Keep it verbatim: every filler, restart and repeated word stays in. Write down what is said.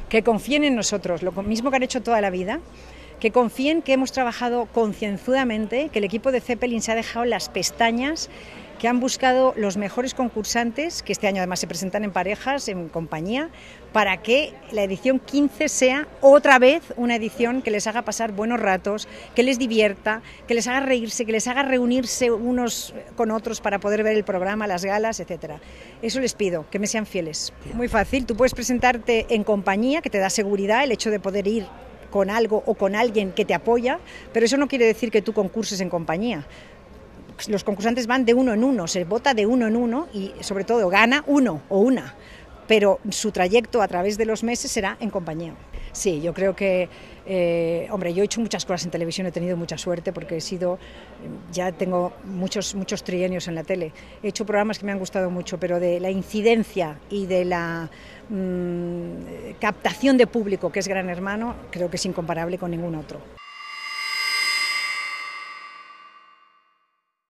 que confíen en nosotros, lo mismo que han hecho toda la vida, que confíen que hemos trabajado concienzudamente, que el equipo de Zeppelin se ha dejado las pestañas, que han buscado los mejores concursantes, que este año además se presentan en parejas, en compañía, para que la edición quince sea otra vez una edición que les haga pasar buenos ratos, que les divierta, que les haga reírse, que les haga reunirse unos con otros para poder ver el programa, las galas, etcétera. Eso les pido, que me sean fieles. Muy fácil, tú puedes presentarte en compañía, que te da seguridad el hecho de poder ir con algo o con alguien que te apoya, pero eso no quiere decir que tú concurses en compañía. Los concursantes van de uno en uno, se vota de uno en uno y sobre todo gana uno o una, pero su trayecto a través de los meses será en compañía. Sí, yo creo que, eh, hombre, yo he hecho muchas cosas en televisión, he tenido mucha suerte porque he sido, ya tengo muchos, muchos trienios en la tele, he hecho programas que me han gustado mucho, pero de la incidencia y de la mmm, captación de público que es Gran Hermano, creo que es incomparable con ningún otro.